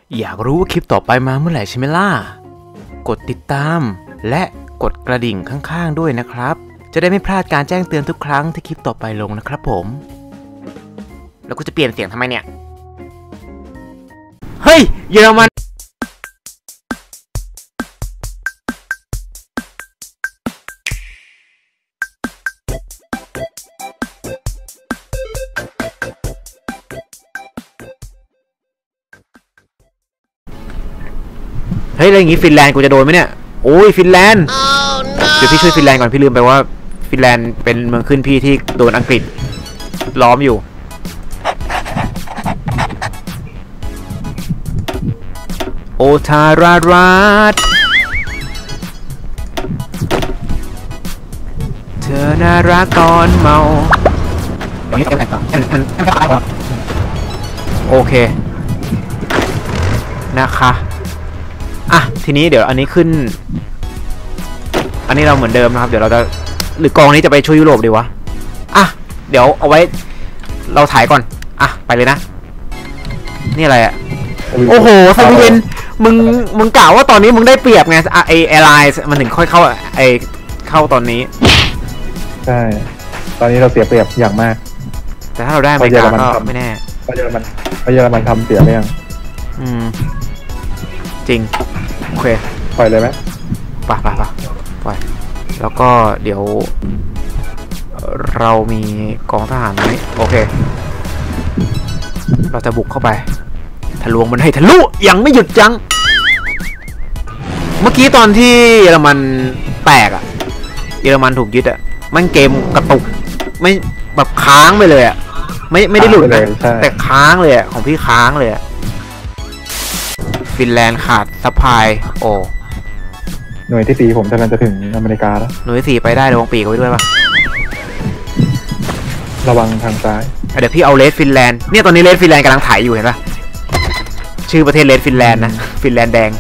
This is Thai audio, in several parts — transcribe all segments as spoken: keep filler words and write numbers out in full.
อยากรู้ว่าคลิปต่อไปมาเมื่อไหร่ใช่ไหมล่ะกดติดตามและกดกระดิ่งข้างๆด้วยนะครับจะได้ไม่พลาดการแจ้งเตือนทุกครั้งที่คลิปต่อไปลงนะครับผมแล้วกูจะเปลี่ยนเสียงทำไมเนี่ยเฮ้ยเยอรมันเฮ้ยอะไรอย่างงี้ฟินแลนด์กูจะโดนไหมเนี่ยโอ้ยฟินแลนด์ oh, no. เดี๋ยวพี่ช่วยฟินแลนด์ก่อนพี่ลืมไปว่าฟินแลนด์เป็นเมืองขึ้นพี่ที่โดนอังกฤษล้อมอยู่โอทารารัตเธอน่ารักก่อนเมาโอเคนะคะอ่ะทีนี้เดี๋ยวอันนี้ขึ้นอันนี้เราเหมือนเดิมนะครับเดี๋ยวเราจะหรือกองนี้จะไปช่วยยุโรปดีวะอ่ะเดี๋ยวเอาไว้เราถ่ายก่อนอ่ะไปเลยนะนี่อะไรอ่ะโอ้โหสวีเดนมึงมึงกล่าวว่าตอนนี้มึงได้เปรียบไงไอแอร์ไลน์มันถึงค่อยเข้าไอเข้าตอนนี้ใช่ตอนนี้เราเสียเปรียบอย่างมากแต่ถ้าเราได้อเมริกาก็ไม่แน่เพราะเยอรมันเพราะเยอรมันทำเสียไปยังอืมจริงโอเคปล่อยเลยไหมป่ะป่ะป่ะปล่อยแล้วก็เดี๋ยวเรามีกองทหารไหมโอเคเราจะบุกเข้าไปทะลวงมันให้ทะลุยังไม่หยุดยั้งเมื่อกี้ตอนที่เยอรมันแตกอะเยอรมันถูกยึดอะมันเกมกระตุกไม่แบบค้างไปเลยอะไม่ไม่ได้หลุดนะแต่ค้างเลยอะของพี่ค้างเลยอะฟินแลนด์ขาดซัพพลายโอ้หน่วยที่สี่ผมกำลังจะถึงอเมริกาแล้วหน่วยที่สี่ไปได้ระวังปีกไว้ด้วยป่ะระวังทางซ้ายเดี๋ยวพี่เอาเลสฟินแลนด์เนี่ยตอนนี้เลสฟินแลนด์กำลังถ่ายอยู่เห็นป่ะชื่อประเทศเลสฟินแลนด์นะฟินแลนด์แดง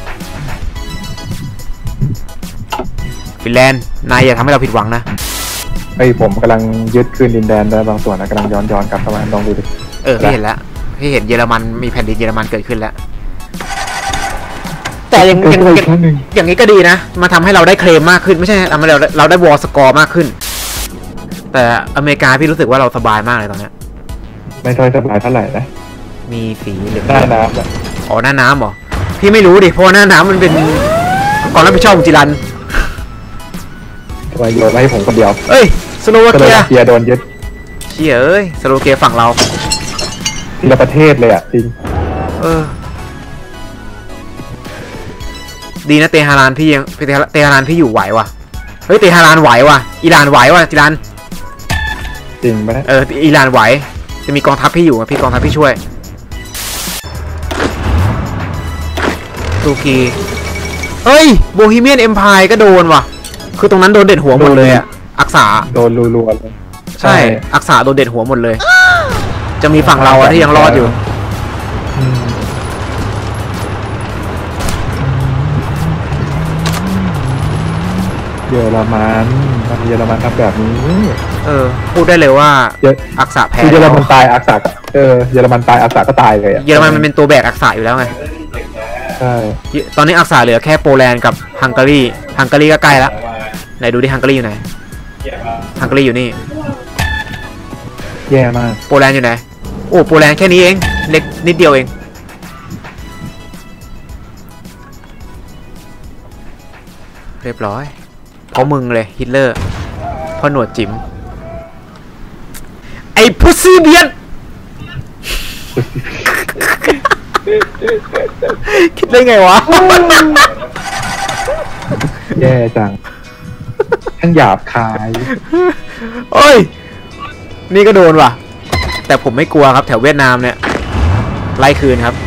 ฟินแลนด์นายอย่าทำให้เราผิดหวังนะไอ้ผมกำลังยึดคืนดินแดนได้บางส่วนนะกำลังย้อนย้อนกลับเข้ามาลองดูดิเออพี่เห็นแล้วพี่เห็นเยอรมันมีแผ่นดินเยอรมันเกิดขึ้นแล้วแต่ยังยังอย่างนี้ก็ดีนะมาทำให้เราได้เคลมมากขึ้นไม่ใช่ทำให้เราเราได้วอลสกอร์มากขึ้นแต่อเมริกาพี่รู้สึกว่าเราสบายมากเลยตอนนี้ไม่ค่อยสบายเท่าไหร่นะมีสีเหลืองหน้าน้ำอ๋อหน้าน้ำเหรอพี่ไม่รู้ดิเพราะหน้าน้ำมันเป็นความรับผิดชอบของจิรันทำไมโยนให้ผมคนเดียวเอ้ยสโลวาเกียเกียโดนยึดเชี่ยเอ้ยสโลวาเกียฝั่งเราทีละประเทศเลยอ่ะจริงเออดีนะเตหะรานพี่ยังเตหะรานพี่อยู่ไหวว่ะเฮ้ยเตหะรานไหวว่ะอิหร่านไหวว่ะจิรันจริงไหมเอออิหร่านไหวจะมีกองทัพพี่อยู่พี่กองทัพพี่ช่วยตุรกีเฮ้ยโบฮีเมียนเอ็มพายก็โดนว่ะคือตรงนั้นโดนเด็ดหัวหมดเลยอ่ะอักษาโดนรัวๆเลยใช่อักษาโดนเด็ดหัวหมดเลยจะมีฝั่งเราอะที่ยังรอดอยู่เยอรมันเยอรมันทำแบบนี้เออพูดได้เลยว่าอักษะแพ้เยอรมันตายอักษะเออเยอรมันตายอักษะก็ตายเลยเยอรมันมันเป็นตัวแบกอักษะอยู่แล้วไงใช่ตอนนี้อักษะเหลือแค่โปแลนด์กับฮังการีฮังการีก็ใกล้แล้วไหนดูดิฮังการีอยู่ไหนฮังการีอยู่นี่แย่มากโปแลนด์อยู่ไหนโอ้โปแลนด์แค่นี้เองเล็กนิดเดียวเองเรียบร้อยเพราะมึงเลยฮิตเลอร์เพราะหนวดจิ๋มไอ้พุซี่เบียนคิดได้ไงวะแย่จังทั้งหยาบคายโอ้ยนี่ก็โดนว่ะแต่ผมไม่กลัวครับแถวเวียดนามเนี่ยไล่คืนครับ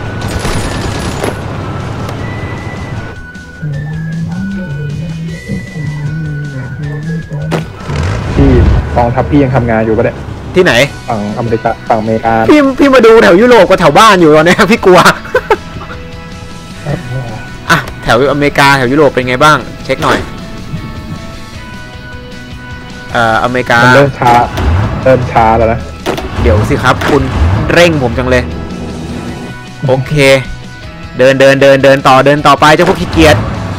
ที่กองทัพพี่ยังทำงานอยู่ปะเนี่ยที่ไหนฝั่งอเมริกาฝั่งอเมริกาพี่พี่มาดูแถวยุโรปกับแถวบ้านอยู่ตอนนี้พี่กลัวอ่ะแถวอเมริกาแถวยุโรปเป็นไงบ้างเช็คหน่อยเอ่ออเมริกาเริ่มช้าเริ่มช้าแล้วนะเดี๋ยวสิครับคุณเร่งผมจังเลยโอเคเดินเดินเดินเดินต่อเดินต่อไปเจ้าพวกขี้เกียจ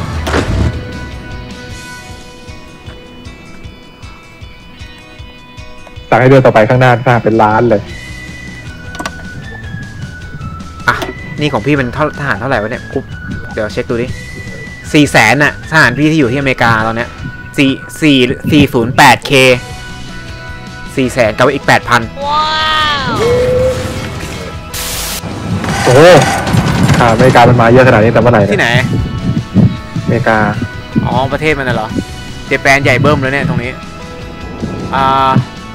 สั่งให้เดินต่อไปข้างหน้าสร้างเป็นล้านเลยอ่ะนี่ของพี่เป็นเท่าทหารเท่าไหร่วะเนี่ยคุบเดี๋ยวเช็คดูดิสี่แสนน่ะทหารพี่ที่อยู่ที่อเมริกาตอนเนี้ยสี่สี่สี่ศูนย์แปดเคสี่แสนกับอีกแปดพันโอ้อ่าอเมริกามันมาเยอะขนาดนี้แต่เมื่อไหร่ที่ไหนอเมริกาอ๋อประเทศมันน่ะเหรอเจแปนใหญ่เบิ้มเลยเนี่ยตรงนี้อ่า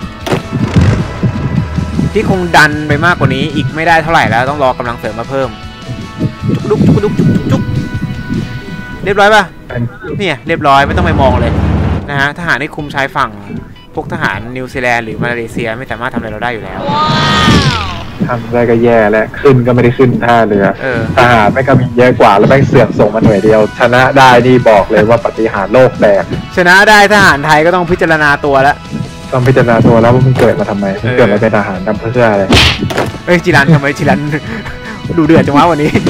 ที่คงดันไปมากกว่านี้อีกไม่ได้เท่าไหร่แล้วต้องรอกำลังเสริมมาเพิ่มจุกดุกจุกดุกจุกจุกเรียบร้อยป่ะเนี่ยเรียบร้อยไม่ต้องไปมองเลยนะฮะทหารที่คุมชายฝั่งพวกทหารนิวซีแลนด์หรือมาเลเซียไม่สามารถทำอะไรเราได้อยู่แล้วทำได้ก็แย่แล้วขึ้นก็ไม่ได้ขึ้นท่าเรือทหารไม่ก็มีเยอะกว่าแล้วแม่งเสือกส่งมาหน่วยเดียวชนะได้นี่บอกเลยว่าปฏิหารโลกแตกชนะได้ทหารไทยก็ต้องพิจารณาตัวแล้วต้องพิจารณาตัวแล้วว่ามึงเกิดมาทำไมมึงเกิดมาเป็นทหารทำเพื่ออะไรเอ้ยจิรันทำไมจิรันดูเดือดจังวะวันนี้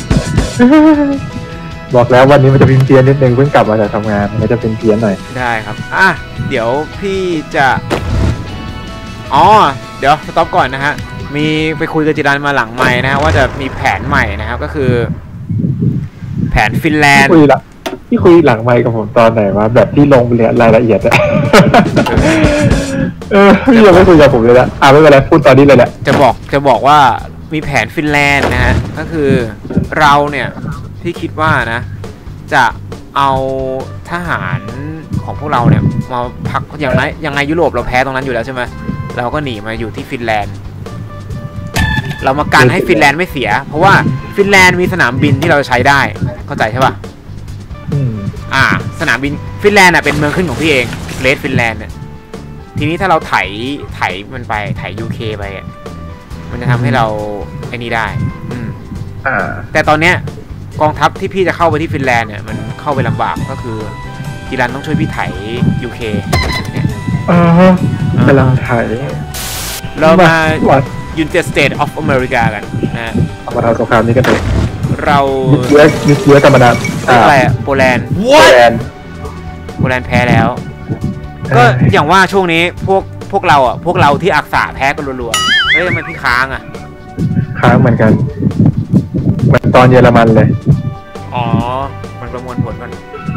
บอกแล้ววันนี้มันจะพิมพ์เพี้ยนนิดนึงเพิ่งกลับมาจากทำงานมันจะเป็นเพี้ยนหน่อยได้ครับอ่ะเดี๋ยวพี่จะอ๋อเดี๋ยวสต็อปก่อนนะฮะมีไปคุยกับจิรันมาหลังใหม่นะฮะว่าจะมีแผนใหม่นะครับก็คือแผนฟินแลนด์คุยละที่คุยหลังไมค์กับผมตอนไหนวะแบบที่ลงรายละเอียดอะเออพี่ยังไม่คุยกับผมเลยนะอ่าไม่เป็นไรพูดตอนนี้เลยแหละจะบอกจะบอกว่ามีแผนฟินแลนด์นะฮะก็คือเราเนี่ยที่คิดว่านะจะเอาทหารของพวกเราเนี่ยมาพักอย่างไรยังไงยุโรปเราแพ้ตรงนั้นอยู่แล้วใช่ไหมเราก็หนีมาอยู่ที่ฟินแลนด์เรามากันให้ฟินแลนด์ไม่เสียเพราะว่าฟินแลนด์มีสนามบินที่เราใช้ได้เข้าใจใช่ป่ะอ่าสนามบินฟินแลนด์อ่ะเป็นเมืองขึ้นของพี่เองเลสฟินแลนด์เนี่ยทีนี้ถ้าเราไถไถมันไปไถ ยู เค ไปอ่ะมันจะทำให้เราไอ้นี่ได้อืมอ่าแต่ตอนเนี้ยกองทัพที่พี่จะเข้าไปที่ฟินแลนด์เนี่ยมันเข้าไปลำบากก็คือจิรันต้องช่วยพี่ไถ ยู เค เนี่ยอ่ากำลังไถเรามายูไนเต็ดสเตทออฟอเมริกากันนะมาทำสงครามนี้กันเลยเรายึดเยอะยึดเยอะธรรมดาอะไรอะโปแลนด์โปแลนด์โปแลนด์แพ้แล้วก็อย่างว่าช่วงนี้พวกพวกเราอ่ะพวกเราที่อักษะแพ้กันรัวๆเฮ้ยทำไมพี่ค้างอ่ะค้างเหมือนกันเหมือนตอนเยอรมันเลยอ๋อมันประมวลผลกัน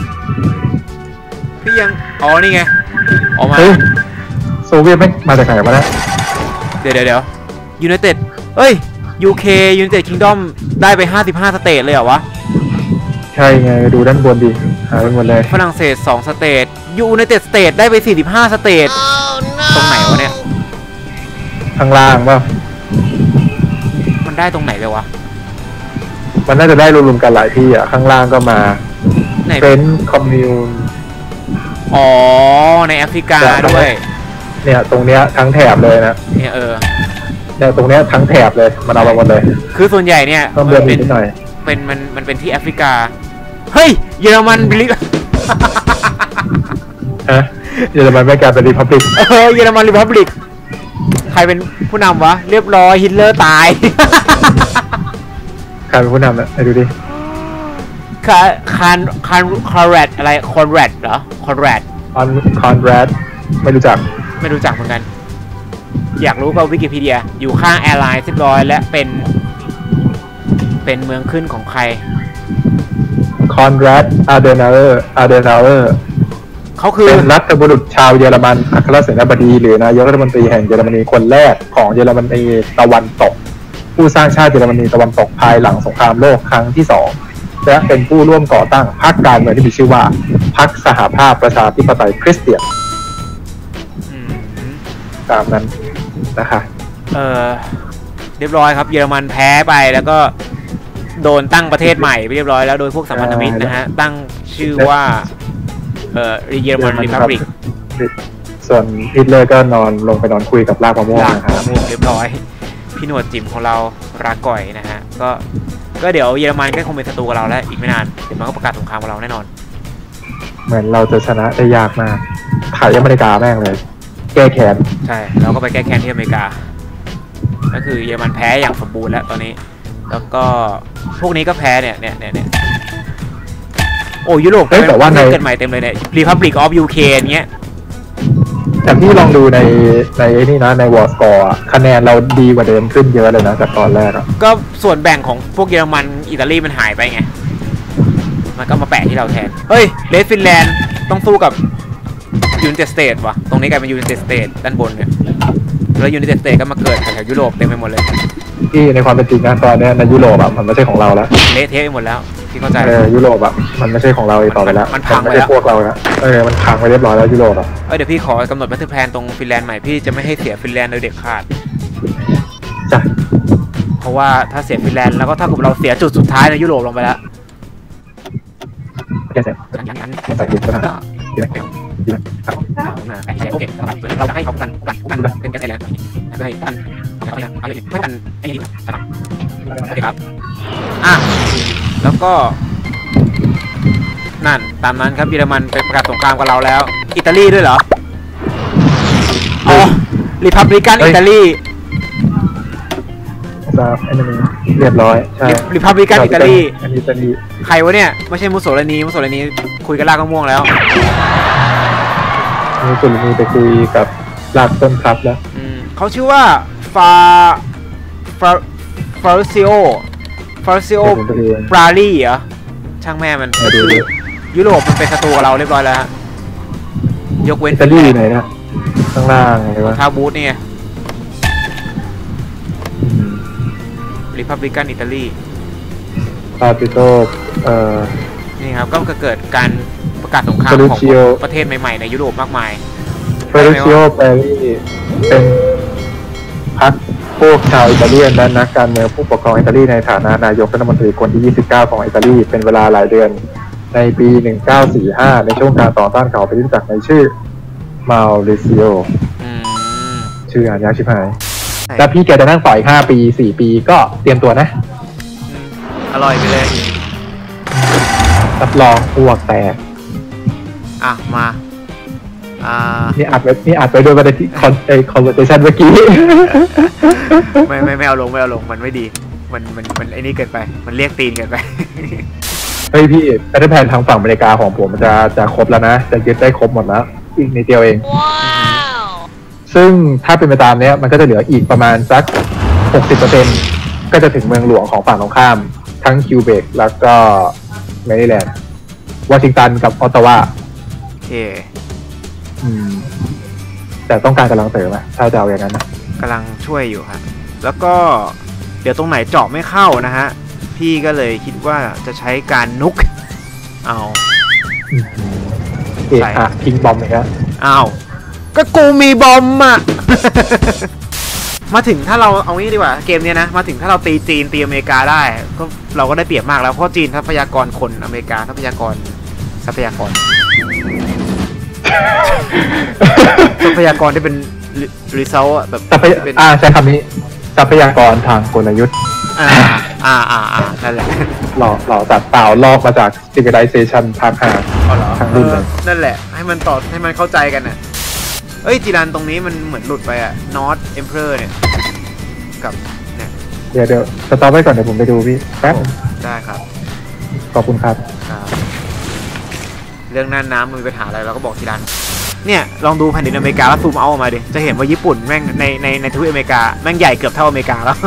พี่ยังอ๋อนี่ไงออกมาโซเวียตไม่มาจากไหนมาแล้วเดี๋ยวเดี๋ยวเดี๋ยวยูไนเต็ดเอ้ย ยู เค ยูไนเต็ดคิงดอมได้ไปห้าสิบห้าสเตทเลยเหรอวะใช่ไงดูด้านบนดิหายไปหมดเลยฝรั่งเศสสองสเตทยูไนเต็ดสเตทได้ไปสี่สิบห้าสเตท oh, no. ตรงไหนวะเนี่ยข้างล่างป่ะมันได้ตรงไหนเลยวะมันน่าจะได้รวมๆกันหลายที่อ่ะข้างล่างก็มาเป็นคอมมิวน์อ๋อในแอฟริกาด้วยเนี่ยตรงเนี้ยทั้งแถบเลยนะเนี่ยเออเนี่ยตรงเนี้ยทั้งแถบเลยมันเอามาหมดเลยคือส่วนใหญ่เนี่ยมันเป็นหน่อยเป็นมันมันเป็นที่แอฟริกาเฮ้ยเยอรมันบิลิฮะเยอรมันไม่กลายเป็นรีพับลิกเออเยอรมันรีพับลิกใครเป็นผู้นำวะเรียบร้อยฮิตเลอร์ตายใครเป็นผู้นำนะไอ้ดูดิคาคานคานคอนแรดอะไรคอนแรดเหรอคอนแรดคอนคอนแรดไม่รู้จักไม่รู้จักเหมือนกันอยากรู้ก็วิกิพีเดียอยู่ข้างแอร์ไลน์เรียบร้อยและเป็นเป็นเมืองขึ้นของใครคอนแรดอาเดนาเออร์อาเดนาเออร์เขาคือเป็นรัฐบุรุษชาวเยอรมันอัครเสนาบดีหรือนายกรัฐมนตรีแห่งเยอรมนีคนแรกของเยอรมนีตะวันตกผู้สร้างชาติเยอรมนีตะวันตกภายหลังสงครามโลกครั้งที่สองและเป็นผู้ร่วมก่อตั้งพรรคการเมืองที่มีชื่อว่าพรรคสหภาพประชาธิปไตยคริสเตียนตามนั้นนะคะเออเรียบร้อยครับเยอรมันแพ้ไปแล้วก็โดนตั้งประเทศใหม่ไปเรียบร้อยแล้วโดยพวกสัมพันธมิตรนะฮะตั้งชื่อว่าเอ่อเยอรมันรีพับลิกส่วนฮิตเลอร์ก็นอนลงไปนอนคุยกับรากมะม่วงนะครับเรียบร้อยพี่หนวดจิ๋มของเราราก่อยนะฮะก็ก็เดี๋ยวเยอรมันก็คงเป็นศัตรูกับเราแล้วอีกไม่นานเดี๋ยวมันก็ประกาศสงครามกับเราแน่นอนเหมือนเราจะชนะได้ยากมากถ่ายอเมริกาแม่งเลยแก้แค้นใช่เราก็ไปแก้แค้นที่อเมริกาก็คือเยอรมันแพ้อย่างสมบูรณ์แล้วตอนนี้แล้วก็พวกนี้ก็แพ้เนี่ยเนี่ยเนี่ยเนี่ยโอ้ยุโรปเอ้ยแต่ว่าในเกิดใหม่เต็มเลยเนี่ย Republic of ยู เค เงี้ยแต่พี่ลองดูในในไอ้นี่นะในวอร์สกอร์คะแนนเราดีกว่าเดิมขึ้นเยอะเลยนะจากตอนแรกอะก็ส่วนแบ่งของพวกเยอรมันอิตาลีมันหายไปไงมันก็มาแปะที่เราแทนเฮ้ยเลสฟินแลนด์ต้องสู้กับยูไนเต็ดสเตทว่ะตรงนี้กลายเป็นยูไนเต็ดสเตทด้านบนเนี่ยแล้วยูไนเต็ดสเตทก็มาเกิดแถวยุโรปเต็มไปหมดเลยที่ในความเป็นจริงนะตอนนี้ในยุโรปอะมันไม่ใช่ของเราแล้วเละเทะไปหมดแล้วพี่เข้าใจเออยุโรปอะมันไม่ใช่ของเราอีกต่อไปแล้วมันพังไปไม่แล้วใช่พวกเราแล้วเออมันพังไปเรียบร้อยแล้วยุโรปอะเอ้ยเดี๋ยวพี่ขอกำหนดมาตรแพลนตรงฟินแลนด์ใหม่พี่จะไม่ให้เสียฟินแลนด์โดยเด็ดขาดจ้ะเพราะว่าถ้าเสียฟินแลนด์แล้วก็ถ้ากับเราเสียจุดสุดท้ายในยุโรปลงไปแล้วแค่เสร็จอย่างนั้นใส่เย็นก็ได้ก็ดีไหมดีไหมครับโอเคเราให้เขากันกันเป็นกันแล้วเพื่อให้กันไม่กันไอ้นี่โอเคครับอ่ะแล้วก็นั่นตามนั้นครับเยอรมันไปประกาศสงครามกับเราแล้วอิตาลีด้วยเหรออ๋อริพับลิกันอิตาลีทราบอันนี้เรียบร้อยใช่ริพับลิกันอิตาลีอันนี้อิตาลีใครวะเนี่ยไม่ใช่มุสโสลินีมุสโสลินีคุยกันลากก็ม่วงแล้วมีสุลมีไปคุยกับลากต้นครับแล้วอืมเขาชื่อว่าฟาฟาฟาริซิโอฟาริซิโอผมไปดูเองปราลีเหรอช่างแม่มันมาดูดิยุโรปมันเป็นศัตรูกับเราเรียบร้อยแล้วฮะยกเว้นอิตาลีอยู่ไหนนะข้างล่างไงวะทาบูธนี่ริพับลิกันอิตาลีปาปิโตเอ่อนี่ครับก็เกิดการประกาศสงครามของ Ferruccio ประเทศใหม่ๆในยุโรปมากมายเฟรซิโอเปรีเป็นพรรคพวกชาวอิตาเลียนและนักการเมืองผู้ปกครองอิตาลีในฐานะนายกรัฐมนตรีคนที่ ยี่สิบเก้า ของอิตาลีเป็นเวลาหลายเดือน ในปี หนึ่งเก้าสี่ห้า ในช่วงการต่อต้านเขาไปรู้จักในชื่อมาริซิโออืมชื่ออ่านยากชิบหายใช่แล้วพี่แกจะนั่งต่ออีกห้าปีสี่ปีก็เตรียมตัวนะอืมอร่อยไปเลยรับรองอ้วกแตกอ่ะมาอ่านี่อัดไว้นี่อัดไว้ด้วยประเด็นที่คอนไอคอนเวอร์เซชันเมื่อกี้ไม่ไม่ไม่เอาลงไม่เอาลงมันไม่ดีมันมันมันไอ้นี่เกินไปมันเรียกตีนเกินไปเฮ้ยพี่แพทเทิร์นแพนทางฝั่งอเมริกาของผมมันจะจะครบแล้วนะ จะยึดได้ครบหมดแล้ว อีกนิดเดียวเอง ซึ่งถ้าเป็นไปตามเนี้ยมันก็จะเหลืออีกประมาณสัก หกสิบเปอร์เซ็นต์ ก็จะถึงเมืองหลวงของฝั่งตรงข้าม ทั้งคิวเบกแล้วก็แมริแลนด์วอชิงตันกับออตตาวาโอเคอืม แต่ต้องการกำลังเสริมอะถ้าจะเอาอย่างนั้นนะกำลังช่วยอยู่ฮะแล้วก็เดี๋ยวตรงไหนเจาะไม่เข้านะฮะพี่ก็เลยคิดว่าจะใช้การนุกเอาเอะอะพิงบอมอย่างเงี้ยเอาก็กูมีบอมอ่ะ มาถึงถ้าเราเอางี้ดีกว่าเกมเนี้ยนะมาถึงถ้าเราตีจีนตีอเมริกาได้ก็เราก็ได้เปรียบมากแล้วเพราะจีนทรัพยากรคนอเมริกาทรัพยากรทรัพยากร ทรัพยากรที่เป็นรีเซลอะแบบทรัพยาเป็นอ่าใช้คำนี้ทรัพยากรทางกลยุทธ์อ่าอ่าอ่าอ่านั่นแหละหล่อหล่อสัตว์เปล่าลอกมาจาก civilization ภาคห้าเอาเหรอทางรุ่นเลยออนั่นแหละให้มันต่อให้มันเข้าใจกันน่ะเอ้ยจีรันตรงนี้มันเหมือนหลุดไปอะนอตเอ็มเพอร์เนี่ยกับเนี่ยเดี๋ยวเดี๋ยวสต็อปไว้ก่อนเดี๋ยวผมไปดูพี่แป๊บได้ครับขอบคุณครับครับเรื่องน่านน้ำมีปัญหาอะไรเราก็บอกจีรันเนี่ยลองดูแผ่นดินอเมริกาแล้วซูมเอาออกมาดิจะเห็นว่าญี่ปุ่นแม่งในในในทวีปอเมริกาแม่งใหญ่เกือบเท่าอเมริกาแล้ว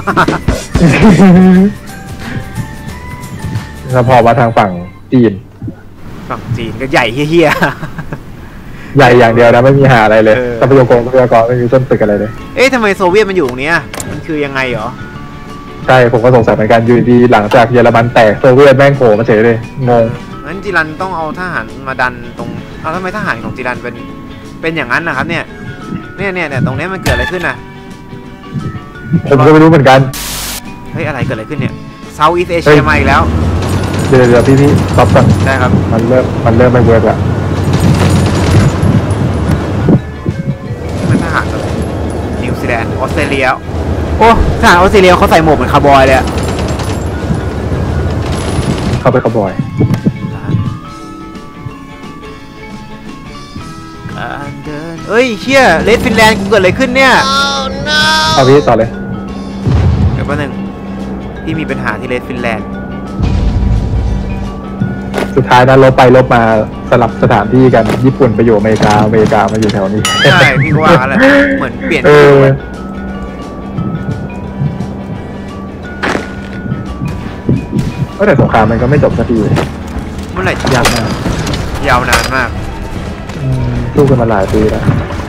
แล้วพอมาทางฝั่งจีนฝั่งจีนก็ใหญ่เฮี้ยใหญ่อย่างเดียวนะไม่มีหาอะไรเลยเออทรัพยากรทรัพยากรไม่มีต้นตึกอะไรเลยๆเอ๊ะทำไมโซเวียตมันอยู่ตรงเนี้ยมันคือยังไงเหรอใช่ผมก็สงสัยเหมือนกันอยู่ดีหลังจากเยอรมันแตกโซเวียตแม่งโผล่มาเฉยเลยงงงั้นจีรันต้องเอาทหารมาดันตรงเอาทำไมทหารของจีรันเป็นเป็นอย่างนั้นนะครับเนี่ยเนี่ยเนี่ยเนี่ยตรงเนี้ยมันเกิดอะไรขึ้นนะผมก็ไม่รู้เหมือนกันเฮ้ยอะไรเกิดอะไรขึ้นเนี่ยเซาท์อีสเอเฮ้เชียยมาอีกแล้วเดี๋ยวเดี๋ยวพี่พี่สต็อปก่อนได้ครับมันเริ่มมันเริ่มไม่เวิร์กละเป็นทหารอะไรนิวซีแลนด์ออสเตรเลียโอ้ทหารออสเตรเลียเขาใส่หมวกเหมือนคาร์บอยเลยอะเข้าไปขบอยการเดินเอ้ยเชี่ยเลดฟินแลนด์เกิดอะไรขึ้นเนี่ยเอาพี่ต่อเลยเดี๋ยวแป๊บนึงพี่มีปัญหาที่เลสฟินแลนด์สุดท้ายนั้นลบไปลบมาสลับสถานที่กันญี่ปุ่นไปอยู่อเมริกาอเมริกามาอยู่แถวนี้ใช่พี่ก็ว่าอะไรเหมือนเปลี่ยนเออแต่สงครามมันก็ไม่จบสักทีเมื่อไหร่จะยากมากยาวนานมากอืมสู้กันมาหลายปีแล้ว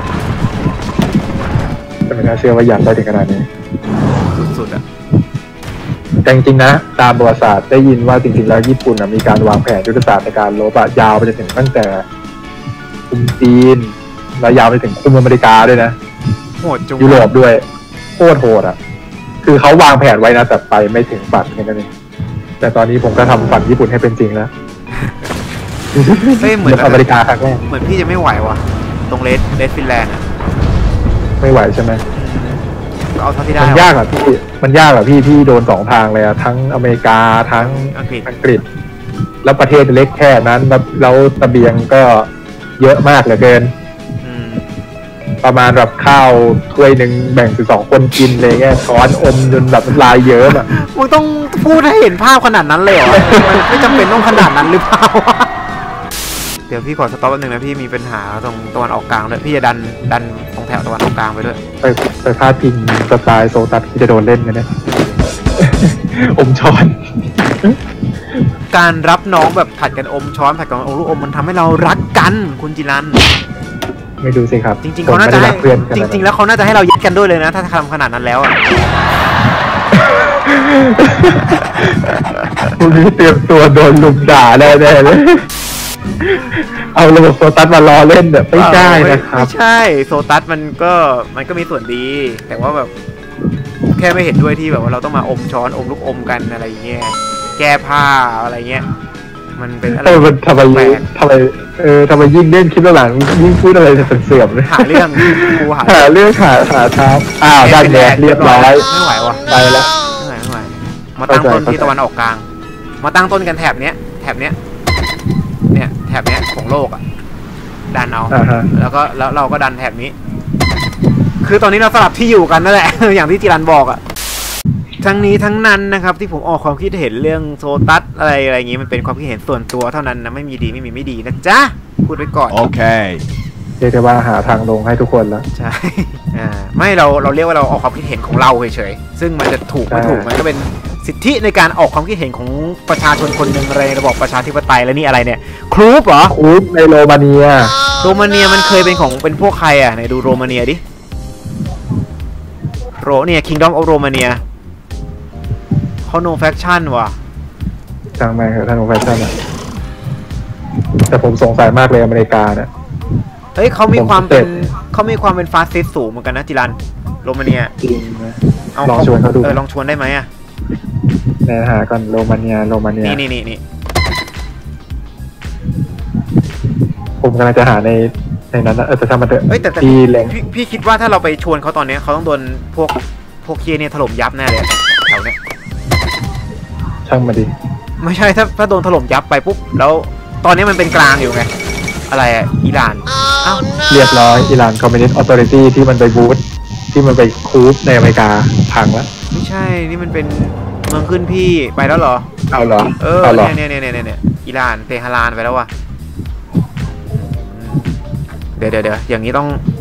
แต่ไม่น่าเชื่อว่ายันได้ถึงขนาดนี้สุดๆอะแต่จริงๆนะตามประวัติศาสตร์ได้ยินว่าจริงๆแล้วญี่ปุ่นนะมีการวางแผนยุทธศาสตร์ในการรบอะยาวไปจนถึงตั้งแต่คุมจีนแล้วยาวไปถึงคุมอเมริกาด้วยนะโหดจุงยุโรปด้วยโคตรโหดอ่ะคือเขาวางแผนไว้นะแต่ไปไม่ถึงฝันแค่นั้นเองแต่ตอนนี้ผมก็ทำฝันญี่ปุ่นให้เป็นจริงแล้วเฮ้ยเหมือนอเมริกาครั้งแรกเหมือนพี่จะไม่ไหวว่ะตรงเลสเลสฟินแลนด์อะไม่ไหวใช่ไหมเอาเท่าที่ได้มันยากอ่ะพี่มันยากอ่ะพี่พี่โดนสองทางเลยอ่ะทั้งอเมริกาทั้งอังกฤษอังกฤษ แล้วประเทศเล็กแค่นั้นแล้วแล้วเสบียงก็เยอะมากเหลือเกินอืมประมาณแบบข้าวถ้วยหนึ่งแบ่งเป็นสองคนกินเลยแค่ช้อนอมจนแบบน้ำลายเยอะอ่ะมึงต้องพูดให้เห็นภาพขนาดนั้นเลยเหรอ มันไม่จำเป็นต้องขนาดนั้นหรือเปล่าวะเดี๋ยวพี่ขอสต็อปแป๊บนึงนะพี่มีปัญหาตรงตะวันออกกลางด้วยพี่จะดันดันตรงแถวตะวันออกกลางไปด้วยไปไปพาดพิงสไตล์โซตัสที่จะโดนเล่นกันเนี่ย อมช้อนการรับน้องแบบผัดกันอมช้อนผัดกันอมลูกอมมันทำให้เรารักกันคุณจิรันไม่ดูสิครับจริงๆเขาน่าจะผมไม่ได้ให้รักเพื่อนกันจนะริง ๆ แล้วเขาน่าจะให้เรายึดกันด้วยเลยนะ ถ้าทำขนาดนั้นแล้วอะคุณนี่เตรียมตัวโดนลุมด่าแน่ๆเลย เอาระบบโซตัสมารอเล่นแบบไม่ได้นะครับไม่ใช่โซตัสมันก็มันก็มีส่วนดี แต่ว่าแบบแค่ไม่เห็นด้วยที่แบบว่าเราต้องมาอมช้อนอมลูกอมกันอะไรอย่างเงี้ยแก้ผ้าอะไรเงี้ยมันเป็นอะไรเออมันทำไมแปลกทำไมเออทำไมยิ่งเล่นคลิปหลังยิ่งพูดอะไรเสื่อมๆเลยหาเรื่องกูหาหาเรื่องหาหาเท้าอ้าวด้านแดดเรียบร้อยไม่ไหววะไปแล้วไม่ไหวไม่ไหวมาตั้งต้นที่ตะวันออกกลาง มาตั้งต้นกันแถบเนี้ยแถบเนี้ยเนี่ยแถบเนี้ยของโลกอ่ะดันเอาอ่าฮะแล้วก็แล้วเราก็ดันแถบนี้ คือตอนนี้เราสลับที่อยู่กันนั่นแหละ อย่างที่จิรันบอกอะทั้งนี้ทั้งนั้นนะครับที่ผมออกความคิดเห็นเรื่องโซตัสอะไรอะไรอย่างงี้มันเป็นความคิดเห็นส่วนตัวเท่านั้นนะไม่มีดีไม่มีไม่ดีนะจ๊ะพูดไว้ก่อนโอเคเรียกได้ว่าหาทางลงให้ทุกคนแล้วใช่ อ่าไม่เราเราเรียกว่าเราออกความคิดเห็นของเราเฉยๆซึ่งมันจะถูกไม่ถูกมันก็เป็นสิทธิในการออกความคิดเห็นของประชาชนคนหนึ่งในระบอบประชาธิปไตยและนี่อะไรเนี่ยครูปเหรอคูปในโรมาเนียโรมาเนียมันเคยเป็นของเป็นพวกใครอ่ะไหนดูโรมาเนียดิโรเนี่ย Kingdom of Romania เขา no faction ว่ะช่างแม่งเถอะท่านโอแฟชั่นอะแต่ผมสงสัยมากเลยอเมริกาเนี่ยเฮ้ยเขามีความเป็นผมเสร็จเขามีความเป็นฟาสซิสต์สูงเหมือนกันนะจิรันโรมาเนียจริงนะเอาลองชวนเขาดูเออลองชวนได้ไหมอ่ะในหาก่อนโรมาเนียโรมาเนียนี่นี่นี่นี่ผมกำลังจะหาในในนั้นนะเออแต่ทำมาเถอะเฮ้ยแต่แต่ที่พี่แหล่งพี่พี่คิดว่าถ้าเราไปชวนเขาตอนเนี้ยเขาต้องโดนพวกพวกเคียเนี่ยถล่มยับแน่เลยแถวเนี้ยช่างมาดิไม่ใช่ถ้าถ้าโดนถล่มยับไปปุ๊บแล้วตอนนี้มันเป็นกลางอยู่ไงอะไรอ่ะอิหร่านอ้าวเรียบร้อยอิหร่านคอมมิวนิสต์ออโตริตี้ที่มันไปบูธที่มันไปคูปในอเมริกาพังแล้วไม่ใช่นี่มันเป็นเมืองขึ้นพี่ไปแล้วเหรอเอาเหรอเออเอาเหรอเนี่ยเนี่ยเนี่ยเนี่ยเนี่ยอิหร่านเตหะรานไปแล้วว่ะอืมเดี๋ยวเดี๋ยวเดี๋ยวอย่างนี้ต้อง